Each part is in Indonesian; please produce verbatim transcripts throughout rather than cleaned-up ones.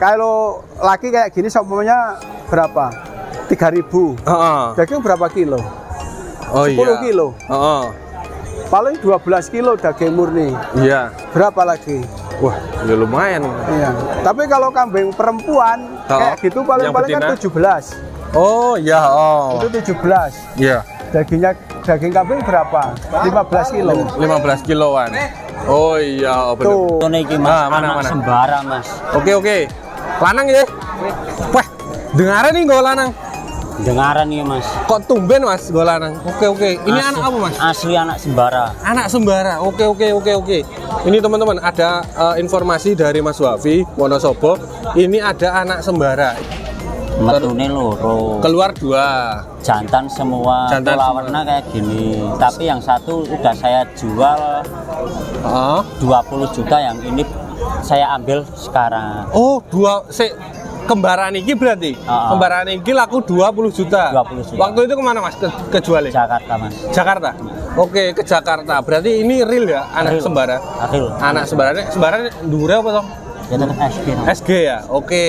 Kalau laki kayak gini seumpamanya berapa? tiga ribu. Uh-uh. Daging berapa kilo? Oh, sepuluh iya. kilo. Uh-uh. Paling dua belas kilo daging murni. Iya. Berapa lagi? Wah, ya lumayan. Iya. Tapi kalau kambing perempuan oh, kayak gitu paling-paling kan tujuh belas. Oh, ya. Oh. Itu tujuh belas. Iya. Dagingnya daging kambing berapa? lima belas kilo. lima belas kiloan. Oh iya, bener. Tuh. Ini mas, Ah, mana, anak mana? sembara mas. Oke, oke. Lanang ya? Wah, dengaran nih gue lanang. Dengaran nih mas. Kok tumben mas gue lanang? Oke, oke. Ini Asli- anak apa mas? Asli anak sembara. Anak sembara. Oke, oke, oke, oke. Ini teman-teman ada uh, informasi dari Mas Wafi Wonosobo. Ini ada anak sembara. Metune loro. Keluar dua. Jantan semua. Jantan pola semua. warna kayak gini. Tapi yang satu udah saya jual Oh, dua puluh juta, yang ini saya ambil sekarang. oh dua. Se kembaran ini berarti. Ah. Kembaran ini laku dua puluh juta. dua puluh juta. Waktu itu kemana mas? Ke kejualnya? Jakarta mas. Jakarta. Oke, ke Jakarta. Berarti ini real ya anak Real. sembara. Akhir. Anak sembaranya sembaranya dure apa toh? Ya tetap S G. Mas. S G ya. Oke.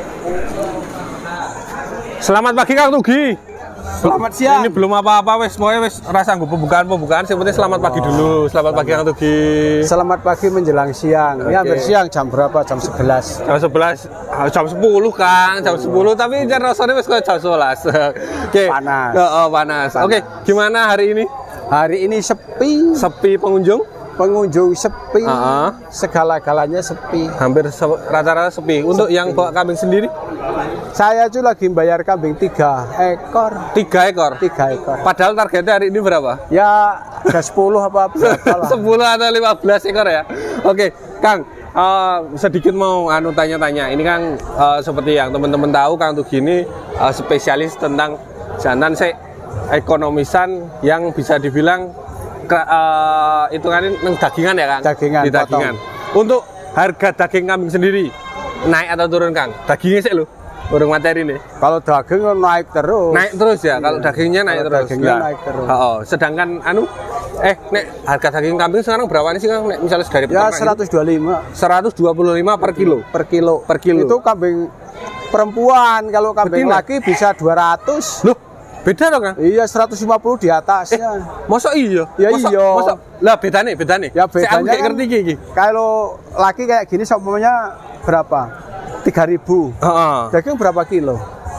Selamat pagi Kang Tugi. Selamat siang. Ini belum apa-apa wes, pokoknya wes rasa gue pembukaan-pembukaan. Yang penting selamat pagi dulu. Selamat pagi Kang Tugi. Selamat pagi menjelang siang. Ini Oke. hampir siang, jam berapa? Jam sebelas. Jam sebelas, ah, jam sepuluh Kang, jam sepuluh. Tapi jangan rasanya wes kayak jam sebelas. Oke. Panas. Oh, oh, panas. Panas. Oke, gimana hari ini? Hari ini sepi, Sepi pengunjung? pengunjung sepi, Ah. segala-galanya sepi. Hampir se- rata-rata sepi. Untuk Sepi. yang bawa kambing sendiri? Saya tuh lagi bayar kambing tiga ekor, Tiga ekor. tiga ekor. Padahal targetnya hari ini berapa? Ya, ada sepuluh apa berapa lah. sepuluh atau lima belas ekor ya. Oke, Kang, eh, sedikit mau anu tanya-tanya. Ini kan eh, seperti yang teman-teman tahu, Kang Tugi ini eh, spesialis tentang jantan se ekonomisan yang bisa dibilang ke- eh, itu kan neng dagingan ya, Kang? Dagingan, Di dagingan. Untuk harga daging kambing sendiri naik atau turun, Kang? Dagingnya sih lo. Urung materi nih. Kalau daging naik terus. Naik terus ya, kalau dagingnya naik Kalau terus. dagingnya Lah. naik terus. Oh, oh. Sedangkan anu eh nek harga daging kambing sekarang berapa nih sih Kang? Nek misalnya dari Ya peternak seratus dua puluh lima gitu? seratus dua puluh lima per kilo. per kilo. Per kilo. Itu kambing perempuan, kalau kambing Betina? laki bisa dua ratus. Loh, beda dong, Kang? Iya, seratus lima puluh di atasnya. Masa iya? Ya Masa- iya. Masa lah beda nih, beda nih. Ya bedanya Saya kayak kan, ngerti iki. kalau laki kayak gini seumpamanya berapa? tiga ribu. Heeh. Daging berapa kilo?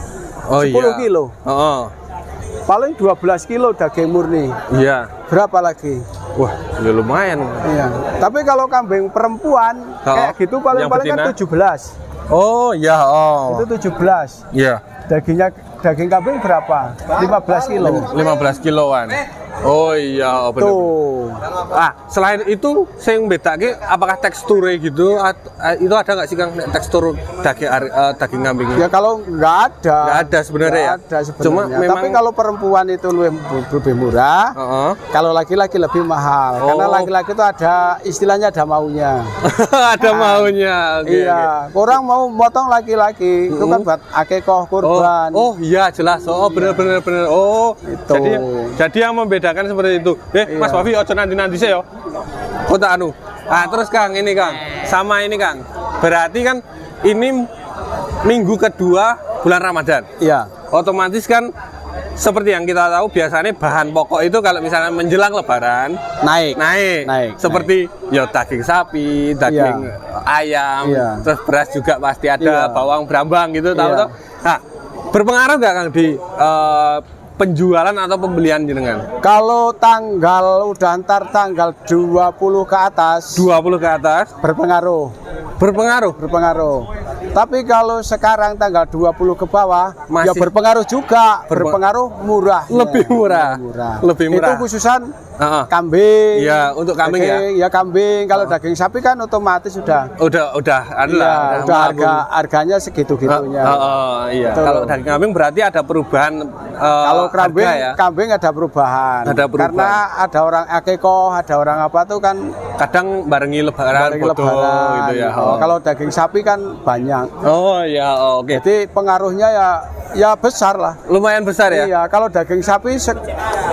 Oh sepuluh iya. kilo. Heeh. Paling dua belas kilo daging murni. Iya. Berapa lagi? Wah, ya lumayan. Iya. Tapi kalau kambing perempuan Oh, kayak gitu paling-paling yang kan betina? tujuh belas. Oh, ya, oh. Itu tujuh belas. Iya. Dagingnya daging kambing berapa? lima belas kilo. lima belas kiloan. Oh iya, bener. Tuh. Ah, selain itu saya yang bedanya apakah teksturnya gitu at- eh, itu ada nggak sih Kang nek tekstur daging ar- eh, daging kambing? Ya kalau nggak ada. Nggak ada sebenarnya Nggak ya? ada sebenarnya. Cuma memang- Tapi kalau perempuan itu lebih, lebih murah. Heeh. Kalau laki-laki lebih mahal. Oh. Karena laki-laki itu ada istilahnya ada maunya. Ada maunya. Oke, Iya, orang mau motong laki-laki itu kan buat akikoh oke. kurban. Oh, oh iya jelas. Oh bener bener bener. Oh Itu. jadi jadi yang membedakan seperti itu. Eh Mas Iya. Wafi, ojo nanti nanti saya yo. Kota anu. Ah terus Kang ini Kang sama ini Kang. Berarti kan ini minggu kedua bulan Ramadan. Iya. Otomatis kan seperti yang kita tahu biasanya bahan pokok itu kalau misalnya menjelang Lebaran Naik. naik, Naik, seperti ya daging sapi, daging ayam, Iya. terus beras juga pasti ada, Iya. bawang brambang gitu, tahu Iya. toh? Nah, berpengaruh nggak Kang di eh, penjualan atau pembelian jenengan? Kalau tanggal udah antar tanggal dua puluh ke atas dua puluh ke atas berpengaruh, berpengaruh. berpengaruh. Tapi kalau sekarang tanggal dua puluh ke bawah ya Masih- berpengaruh juga, Berpe- berpengaruh murah. Lebih murah. Lebih murah. Itu khususan Heeh. kambing. Iya, untuk kambing ya? Daging, ya kambing. Kalau daging sapi kan otomatis sudah. Udah udah anu Iya, lah, udah melambung. harga harganya segitu-gitunya. Oh, oh, iya. Betul. Kalau daging kambing berarti ada perubahan eh, Kalau kambing, harga ya. kambing ada perubahan. Ada perubahan. Karena ada orang akikoh, ada orang apa tuh kan Kadang barengi lebaran, dari foto lebaran. gitu ya. Oh, kalau daging sapi kan banyak. Oh ya, oh, oke. Jadi pengaruhnya ya ya besar lah. Lumayan besar ya. Iya, kalau daging sapi se-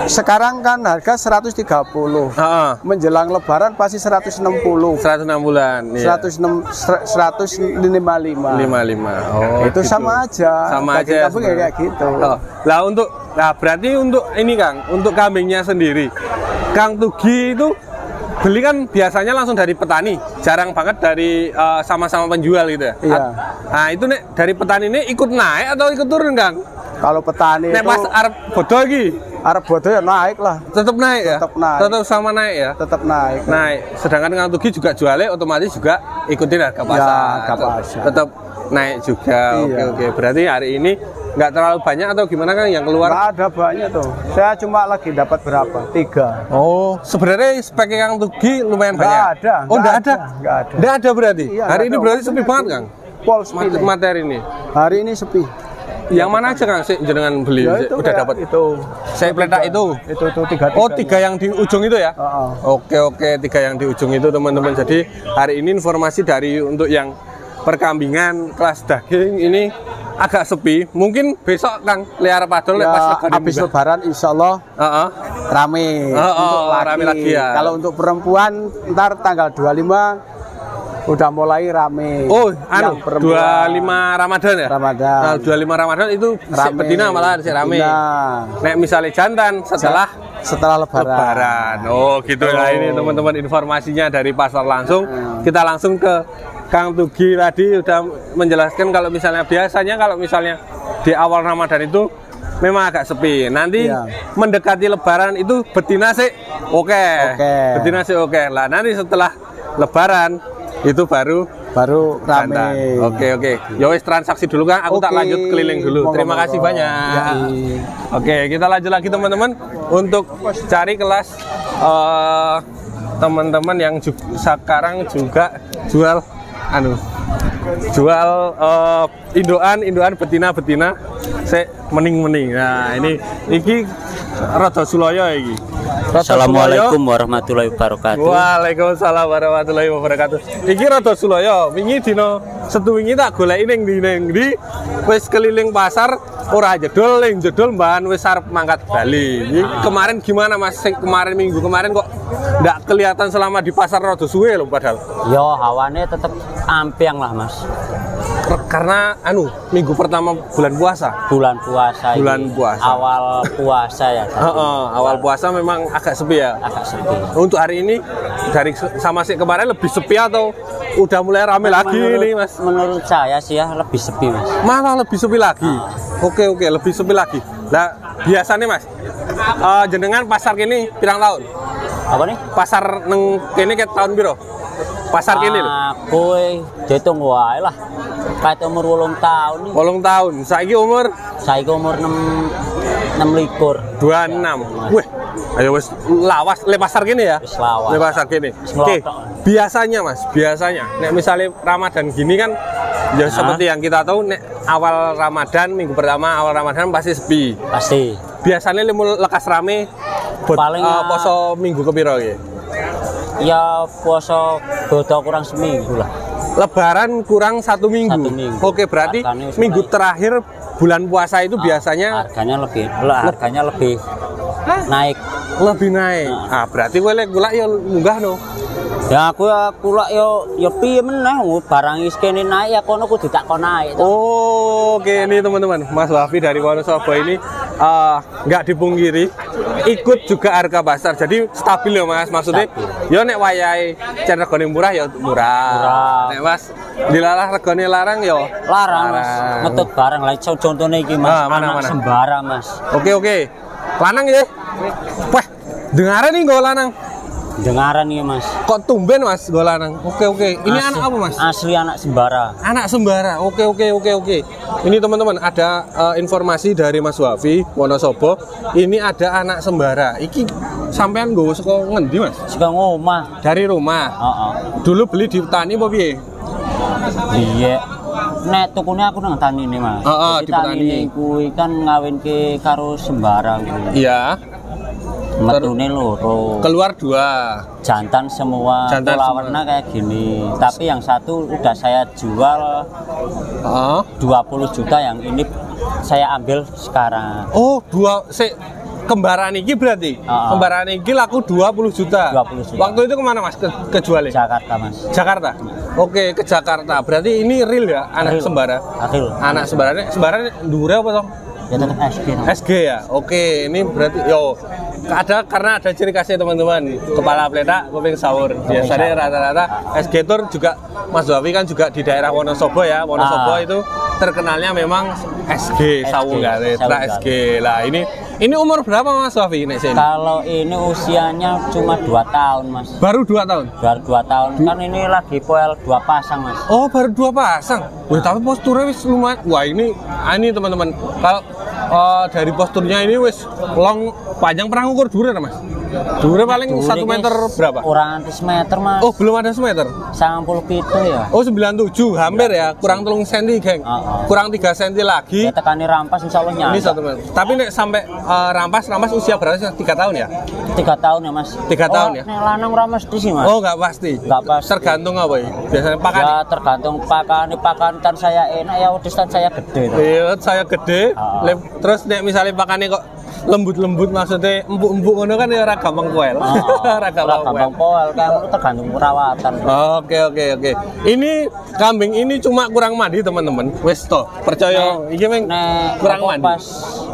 Sekarang kan harga seratus tiga puluh. Heeh. Menjelang lebaran pasti seratus enam puluh. seratus enam bulan. Iya. seratus enam seratus lima puluh lima. lima puluh lima. Oh, itu gitu. sama aja. Sama Daging aja. kambing ya kayak gitu. Oh. Lah untuk nah berarti untuk ini Kang, untuk kambingnya sendiri. Kang Tugi itu beli kan biasanya langsung dari petani, jarang banget dari uh, sama-sama penjual gitu ya. Iya. Nah itu nih dari petani ini ikut naik atau ikut turun Kang? Kalau petani Nek itu pas Arab bodoh lagi, Arab bodoh ya naik lah, tetap naik ya? Tetap naik. Tetap sama naik ya? tetap naik. Naik. Sedangkan Kang Tugi juga jualnya otomatis juga ikutin harga pasar. Ya, harga pasar. Tetap naik juga. Iya. Oke oke. Berarti hari ini nggak terlalu banyak atau gimana Kang yang keluar? Nggak ada banyak tuh. Saya cuma lagi dapat berapa? Tiga. Oh, sebenarnya speknya Kang Tugi lumayan Nggak banyak. ada, Oh, nggak nggak ada. ada, nggak ada. Nggak ada berarti. Iya, Hari nggak ini ada. berarti sepi banget Kang. Pol sepi Mat- nih. materi ini. Hari ini sepi. Yang mana aja Kang sih jenengan beli? Ya, itu Udah kayak dapat. itu. Saya peletak itu. Itu tuh tiga. Oh, tiga yang di ujung itu ya? Heeh. Oke oke, tiga yang di ujung itu teman-teman. Jadi hari ini informasi dari untuk yang perkambingan kelas daging ini agak sepi. Mungkin besok Kang liar padol Ya, pas lebaran habis juga. lebaran insya Allah Heeh. rame. Oh, untuk oh, laki. rame lagi ya. Kalau untuk perempuan ntar tanggal dua puluh lima udah mulai rame. Oh, anu Yang perempuan. dua puluh lima Ramadan ya? Ramadan. Nah, dua puluh lima Ramadan itu sik Rame. betina malah sik rame. Betina. Nek misalnya jantan setelah setelah lebaran. lebaran. Oh, gitu ya ini teman-teman informasinya dari pasar langsung. Hmm. Kita langsung ke Kang Tugi tadi udah menjelaskan kalau misalnya biasanya kalau misalnya di awal Ramadan itu memang agak sepi. Nanti Iya. mendekati lebaran itu betina sih oke. Oke. Betina sih oke. Lah nanti setelah lebaran itu baru Baru rame. jantan. Oke oke. Ya wis transaksi dulu Kang, aku tak Oke. lanjut keliling dulu. Monggo, Terima kasih monggo. banyak. Ya. Oke, kita lanjut lagi teman-teman untuk cari kelas eh, teman-teman yang ju- sekarang juga jual anu jual eh, induan induan betina betina se mening mening. Nah ini iki rada Suloyo iki. Rada Assalamualaikum warahmatullahi wabarakatuh. Waalaikumsalam warahmatullahi wabarakatuh. Iki rada Suloyo. Wingi dina setu wingi tak goleki ning ndi ning ndi wis keliling pasar ora jedol ning jedol mbahan wis arep mangkat Bali. Ini kemarin gimana Mas? Sing kemarin minggu kemarin kok ndak kelihatan selama di pasar rada suwe lho padahal. Yo hawane tetep ampiang lah Mas. Karena anu minggu pertama bulan puasa. Bulan puasa. Bulan ini, puasa. Awal puasa ya. tadi. Heeh, awal puasa memang agak sepi ya. Agak sepi. Untuk hari ini dari sama sih kemarin lebih sepi atau udah mulai rame lagi menurut, nih Mas? Menurut saya sih ya lebih sepi Mas. Malah lebih sepi lagi. Oke oke, lebih sepi lagi. Nah, biasanya Mas, eh, jenengan pasar kini pirang tahun? Apa nih? Pasar neng kini ke tahun piro? Pasar kini lho. Aku dihitung wae lah. Kayak umur wolong tahun nih. Wolong tahun. Saiki umur Saya umur enam enam likur. dua puluh enam. Wih, ayo wis lawas le pasar kini ya. Wis lawas. Le pasar kini. Wis Oke. ngelotok. Biasanya Mas, biasanya nek misalnya Ramadan gini kan ya seperti yang kita tahu nek awal Ramadan minggu pertama awal Ramadan pasti sepi. Pasti. Biasanya limu lekas rame buat Paling, eh, ah, poso minggu kepiro ya? Ya puasa bodo kurang seminggu lah. Lebaran kurang satu minggu. Satu minggu. Oke, berarti Harganya wis minggu naik. terakhir bulan puasa itu biasanya Harganya lebih, lah, harganya lebih naik. lebih naik. Ah, berarti gue lek gula ya munggah no. Ya aku ya kulak yo yo piye meneh barang is kene naik ya kono kudu tak kon naik. Oh, oke ini teman-teman, Mas Wafi dari Wonosobo ini eh, nggak dipungkiri ikut juga harga pasar. Jadi stabil ya Mas, maksudnya Stabil. yo nek wayahe cen regane murah ya murah. Murah. Nek Mas dilalah regane larang yo Larang Mas, ngetut barang lah contohnya iki Mas, Ah, mana, anak mana? sembara Mas. Oke oke. Lanang ya. Wah, dengaran nih gue lanang. Dengaran nih Mas. Kok tumben Mas gue lanang? Oke oke. Ini Asli- anak apa Mas? Asli anak sembara. Anak sembara. Oke oke oke oke. Ini teman-teman ada eh, informasi dari Mas Wafi Wonosobo. Ini ada anak sembara. Iki sampean gue saka ngendi Mas? Suka ngomah. Dari rumah. Heeh. Dulu beli di petani apa piye? Iya. Nek tukune aku nang tani ini Mas. Heeh, Jadi di petani. tani kuwi kan ngawinke karo sembara kuwi. Iya. Metune loro. Keluar dua. Jantan semua, Jantan pola semua. warna kayak gini. Tapi yang satu udah saya jual Heeh. dua puluh juta, yang ini saya ambil sekarang. Oh dua. Se kembaran iki berarti. Uh, Kembaran iki laku dua puluh juta. dua puluh juta. Waktu itu kemana Mas ke kejualnya? Jakarta Mas. Jakarta. Oke, ke Jakarta. Berarti ini real ya anak Real. sembara. Real. Anak sembaranya sembaranya dure apa toh? Ya tetap S G. No. S G ya. Oke, ini berarti yo ada karena ada ciri khasnya teman-teman. Kepala pletak, kuping sahur. Biasanya rata-rata S G Tour juga Mas Wafi kan juga di daerah Wonosobo ya. Wonosobo Ah. itu terkenalnya memang S G, sawu galet, sawu S G. Lah ini ini umur berapa Mas Wafi nek sini? Kalau ini usianya cuma dua tahun Mas. Baru dua tahun. Baru dua tahun. Kan ini lagi poel dua pasang Mas. Oh, baru dua pasang. Wah, tapi posturnya wis lumayan. Wah, ini ah, ini teman-teman. Kalau uh, dari posturnya ini wis long panjang pernah ngukur dure Mas? Dure paling Dure satu meter guys, berapa? Kurang semeter Mas. Oh, belum ada semeter. sembilan puluh pitu ya. Oh, sembilan puluh tujuh hampir ya. Kurang telung senti, geng. Uh, uh. Kurang tiga senti lagi. Ya tekani rampas insya Allah nyala. Ini satu meter. Tapi nek sampai uh, rampas, rampas usia berapa sih? Tiga tahun ya? Tiga tahun ya Mas. Tiga oh, tahun ya? Nek lanang ora mesti sih Mas. Oh, nggak pasti. Nggak pasti. Tergantung apa ya? Biasanya pakan. Ya tergantung pakan, pakan tan saya enak ya wedhus tan saya gede. Iya, saya gede. Ah. Lem- Terus nek misalnya pakannya kok lembut-lembut maksudnya empuk-empuk ngono kan ya ora gampang koel. Ora gampang koel. Gampang poel kan itu tergantung perawatan. Oke oke oke. Ini kambing ini cuma kurang mandi teman-teman. Wes toh, percaya iki meng Nek kurang apa mandi. pas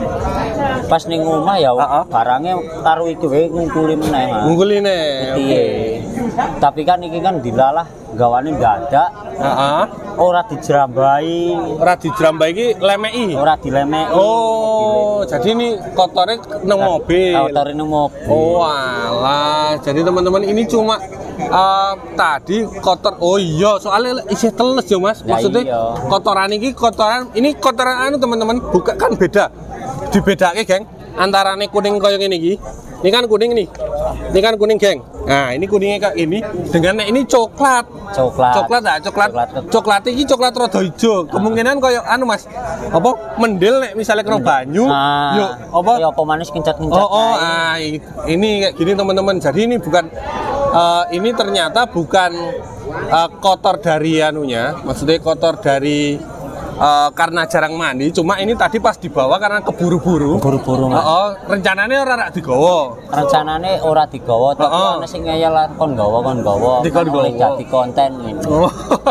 pas ning omah ya Ah, ah. barangnya karo iki wae ngumpuli meneh. Mas. Ngungguline. Piye. Tapi kan iki kan dilalah gawane dadak Heeh. ora dijerambai, Ora dijrambai iki lemeki. ora dilemeki. Oh, jadi ini kotornya nang mobil. Kotorine mobil. Oh alah, jadi teman-teman ini cuma uh, tadi kotor. Oh iya, soalnya isi teles ya Mas. Ya Maksudnya iya. kotoran ini kotoran ini kotoran anu teman-teman, bukan kan beda. Dibedake, geng. Antarane kuning koyo ngene iki. Ini kan kuning nih. Ini kan kuning, geng. Nah, ini kuningnya kayak ini dengan ini coklat. Coklat. Coklat ah, coklat. Coklat. Coklat iki coklat rada ijo. Kemungkinan koyo anu Mas. Apa mendel nek misalnya kena banyu, Ah, yuk apa ya apa manis kencat-kencat. Oh, oh ah, i- ini kayak gini teman-teman. Jadi ini bukan eh, ini ternyata bukan eh, kotor dari anunya, maksudnya kotor dari eh, karena jarang mandi. Cuma ini tadi pas dibawa karena keburu-buru. Buru-buru Oh, Mas. oh, rencananya ora rak digawa. Rencanane ora digawa tapi Heeh. ana sing ngeyel kon gawa kon gawa. Dikon gawa. Oleh dadi konten ini. Oh,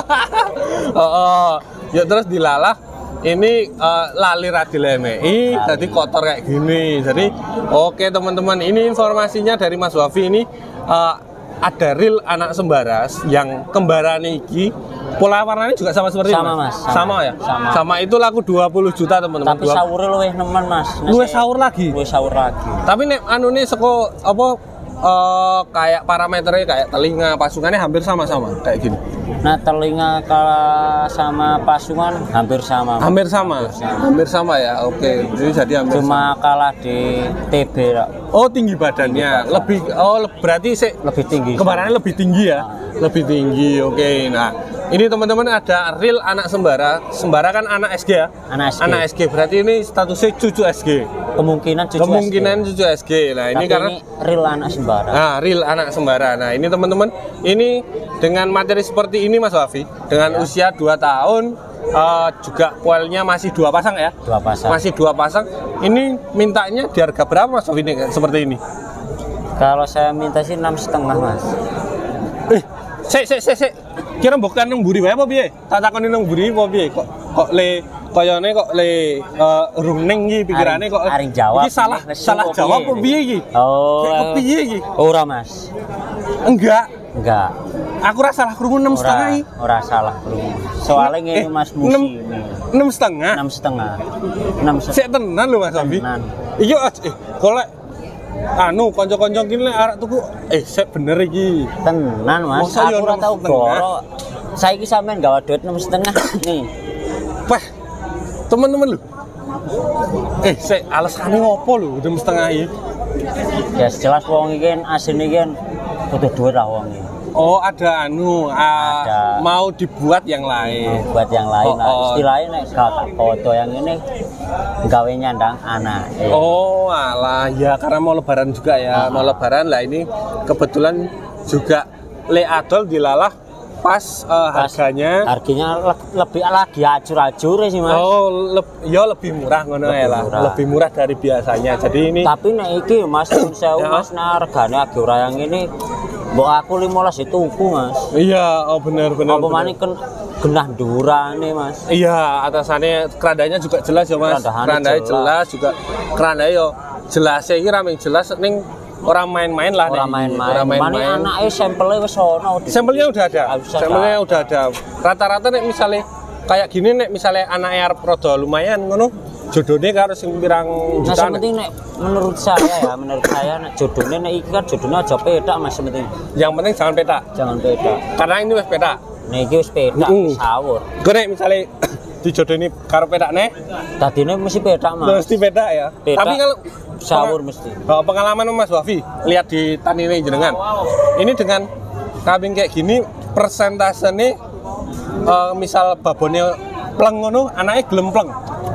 oh, oh. Ya terus dilalah. Ini eh, lali radilemei, jadi kotor kayak gini. Jadi, oke teman-teman, ini informasinya dari Mas Wafi ini eh, ada real anak sembaras yang kembaran iki. Pola warnanya juga sama seperti Sama, ini, Mas. Sama. Sama ya? Sama. Sama itu laku dua puluh juta teman-teman. Tapi Dua- sahur luwih nemen Mas. Luwih sahur lagi? Luwih sahur lagi. Tapi nek anu nih seko apa eh, kayak parameternya kayak telinga, pasungannya hampir sama-sama kayak gini. Nah telinga kalah sama pasungan hampir sama. Mas. Hampir sama. Hampir sama. Hampir sama ya. Oke. Jadi jadi hampir Cuma kalah di T B Pak. Oh tinggi badannya, lebih oh le- berarti sih Lebih tinggi. kembarannya lebih tinggi ya, lebih tinggi. Oke, nah ini teman-teman ada real anak sembara, sembara kan anak S G ya, Anak S G. anak S G berarti ini statusnya cucu S G, Kemungkinan cucu kemungkinan S D. cucu S G. Nah ini Tapi karena ini real anak sembara. nah real anak sembara. Nah ini teman-teman, ini dengan materi seperti ini Mas Wafi, dengan usia dua tahun. eh, juga poelnya masih dua pasang ya, Dua pasang. masih dua pasang. Ini mintanya di harga berapa Mas Wafi ini seperti ini? Kalau saya minta sih enam setengah Mas. Eh, sik sik sik sik. Kira bukan nang mburi wae apa piye? Tak takoni nang mburi apa piye? Kok kok le koyone kok le uh, runing iki pikirane kok. Aring jawab. Iki salah Nesu salah apa jawab piye apa piye iki? Oh. Kayak kepiye iki? Ora Mas. Enggak. Enggak. Aku ra salah krungu enam setengah Ora iki. ora salah krungu. Soalnya ngene Eh, Mas enam- musim. enam setengah. Enam setengah. Enam setengah. Sik tenan lho Mas Wafi. Tenan. Iki aj- eh golek anu kanca-kanca kene lek arek tuku eh sik bener iki. Tenan Mas. Masa ya Aku ora enam tau setengah? goro. Saiki sampean gawe duit enam setengah nih. Wah. Temen-temen lho. Eh, sik alasane ngopo lho enam setengah iki? Ya jelas wong iki kan asine iki kan butuh duit lah wong iki. Oh ada anu ah, Ada. mau dibuat yang lain. Buat yang lain Oh, lah. oh. Istilahnya nek kakak foto yang ini gawe nyandang anak. Eh, Oh alah ya karena mau lebaran juga ya Ah. mau lebaran lah ini kebetulan juga le adol dilalah pas, uh, Pas harganya. Harganya le- lebih lagi acur-acur sih Mas. Oh, leb- ya lebih murah ngono ya lah. murah. Lebih murah dari biasanya. Jadi ini Tapi nek iki Mas nyuwun sewu Ya. Mas nah regane agi ora yang ini mbok aku limolas itu tuku Mas. iya, oh benar benar. Apa benar. maneh kan genah durane Mas. Iya, atasannya kerandanya juga jelas ya Mas. Kerandanya Kerandanya jelas. jelas juga. Kerandanya yo jelas ya iki rameng jelas ning orang main-main lah Ora nih. main-main. Orang Mane main-main. anake sampelnya wis ono. Sampelnya udah ada. Ah, bisa Sampelnya ada. udah ada. Rata-rata nek misalnya kayak gini nek misalnya anaknya arep rada lumayan ngono, jodone karo sing pirang Nah, jutaan. sepenting nek menurut saya ya, menurut saya nek jodone nek iki kan jodone aja pedak Mas sepenting. Yang penting jangan petak. Jangan pedak. Karena ini wis petak. Nek iki wis pedak Mm. sawur. Gue nek misalnya dijodoni karo petakne, Dadine mesti pedak Mas. mesti petak ya. Petak. Tapi kalau Sawur mesti. Oh, pengalaman Mas Wafi lihat di tani ini jenengan. Ini dengan kambing kayak gini persentasenya uh, misal babonnya pleng ngono, anaknya gelem pleng.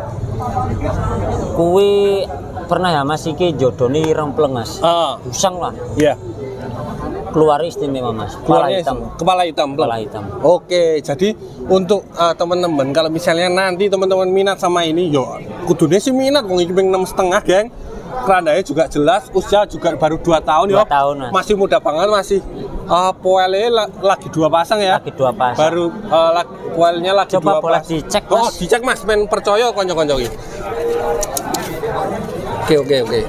Kuwi pernah ya Mas iki jodone ireng pleng Mas. Ah, Usang lah. iya. Keluar istimewa Mas. Kepala Keluarnya hitam. Kepala hitam. pleng. Kepala hitam. Oke, jadi untuk uh, teman-teman kalau misalnya nanti teman-teman minat sama ini, yo kudune sih minat wong iki ping enam setengah, geng. Kerandanya juga jelas, usia juga baru dua tahun Dua ya. tahun, Mas. Masih muda banget, masih uh, poelnya la- lagi dua pasang ya. Lagi dua pasang. Baru uh, la- poelnya lagi Coba dua boleh pasang. dicek, Oh, Mas. dicek Mas, men percaya konco-konco iki. Oke, oke, oke.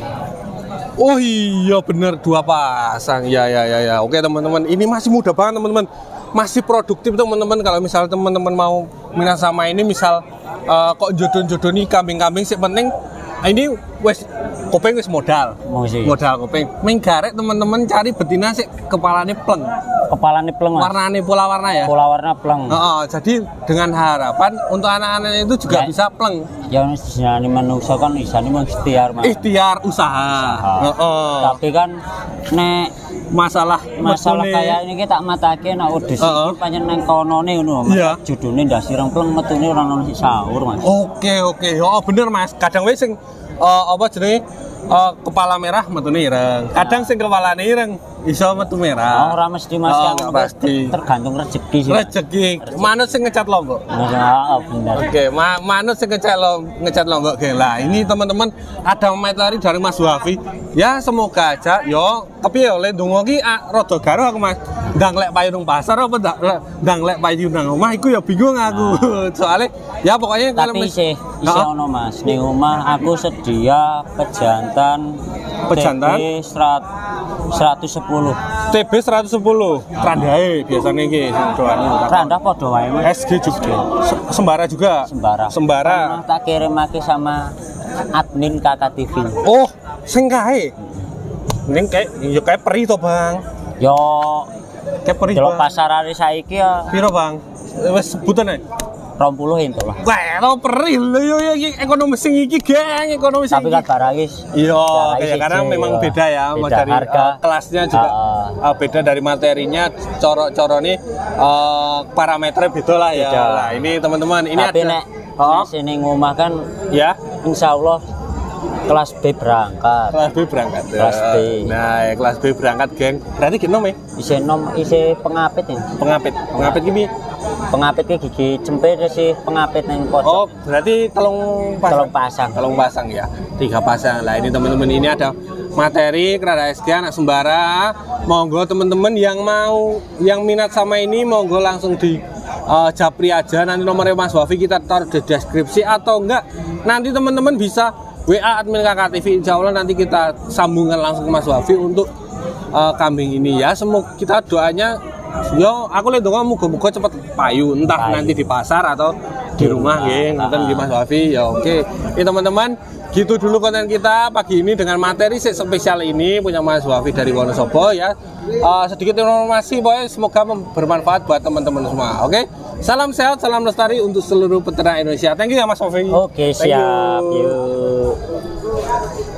Oh iya bener dua pasang. Ya ya ya ya. Oke teman-teman, ini masih muda banget teman-teman. Masih produktif teman-teman. Kalau misal teman-teman mau minat sama ini, misal uh, kok jodoh-jodoh nih kambing-kambing sih penting. Ini wes kuping wis modal. Mesti. Modal kuping. Menggarek teman-teman cari betina sih kepalanya pleng. Kepalane pleng Mas. Warnanya pola warna ya. Pola warna pleng. Oh, jadi dengan harapan untuk anak-anak itu juga Ya. bisa pleng. Ya isane manusa kan isane mung ikhtiar Mas. Ikhtiar usaha. Heeh. Tapi kan nek Masalah masalah metune- kayak ini kita matake nek udus Heeh. iki pancen nang konone ngono Mas. Iya. Judune ndas ireng pleng metune ora ono sahur Mas. Oke oke, oh bener Mas. Kadang wis sing eh, apa jenenge eh, kepala merah metune ireng. Kadang sing kepalane ireng iso metu Oh, merah. ora mesti Mas Oh, kan nggak pasti. tergantung rezeki sih. Rezeki. Manut sing ngecat lombok. Nah, bener. Oke, ma manut sing ngecat lo ngecat lombok ge. Lah, ini teman-teman ada materi dari Mas Wafi. Ya semoga aja yo kepiye oleh ndonga ki ah, rada garo aku Mas. Ndang lek payu nang pasar apa ndak ndang lek payu nang omah iku ya bingung aku. Soalnya ya pokoknya kalau Tapi mis- sih isi Heeh. ono Mas. Ning omah aku sedia pejantan Pejantan? T B seratus sepuluh. T B seratus sepuluh Randae biasanya iki sing doane. Randah padha wae Mas. S G juga. Se- Sembara juga. Sembara. Sembara. Pernah tak kirimake sama admin K K T V. Oh, sing kae. Ning kayak ya kayak peri to, Bang. Yo Kayak peri. delok Bang. pasarane saiki ya Piro, Bang? Wis sebutan ae. dua puluh entuk lah. Wah, to peri lho yo yo iki ekonomi sing iki, Geng, ekonomi sing Tapi iki. kan barang is Iya, barang kayak is karena ije, memang yo. beda ya, Beda dari harga. uh, kelasnya juga Ah, uh, beda dari materinya, coro-coro nih uh, parameternya beda lah ya. Beda. Nah, ini teman-teman, ini Tapi ada nek Oh. nek sini ngomah kan ya, insya Allah kelas B berangkat. kelas B berangkat. Kelas B. Nah, ya, kelas B berangkat, Geng. Berarti genom ya? Isi nom isi pengapit ya. Pengapit. Pengapit gini. Pengapit ke gigi cempir sih pengapit yang pojok. Oh, berarti telung pasang. Telung pasang. Telung pasang ya. Tiga pasang. Lah, ini teman-teman ini ada materi Keranda S G anak Sembara. Monggo teman-teman yang mau yang minat sama ini monggo langsung di uh, japri aja, nanti nomornya Mas Wafi kita taruh di deskripsi, atau enggak nanti teman-teman bisa W A admin K K T V, insya Allah nanti kita sambungkan langsung ke Mas Wafi untuk uh, kambing ini ya. Semoga kita doanya yo aku lihat dong muga-muga cepet payu, entah Payu. nanti di pasar atau di rumah ya, nonton di Mas Wafi ya. Oke, ini teman-teman gitu dulu konten kita pagi ini dengan materi spesial ini punya Mas Wafi dari Wonosobo ya. Uh, sedikit informasi pokoknya semoga bermanfaat buat teman-teman semua. Oke, salam sehat, salam lestari untuk seluruh peternak Indonesia. Thank you ya Mas Wafi. Oke, Thank you. siap. Yuk.